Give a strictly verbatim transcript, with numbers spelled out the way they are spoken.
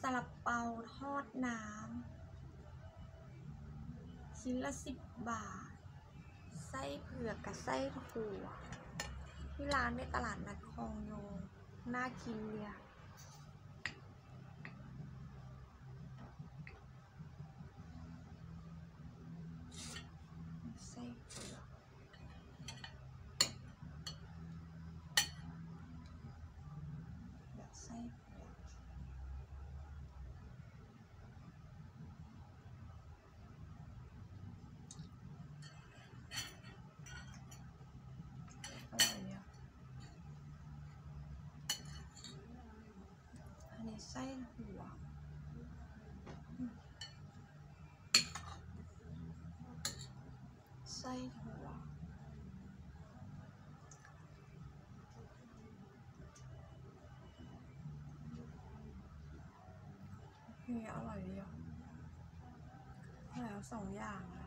ซาลาเปาทอดน้ำชิ้นละสิบบาทไส้เผือกกับไส้ถั่วที่ร้านในตลาดนัดคลองโยงน่ากินเลยอะไส้เผือกแบบไส้เผือกอะไรเนี่ยอันนี้ไส้ถั่วไส้ถั่วนี่อร่อยดีอ่ะอร่อยทั้งสองอย่างเลย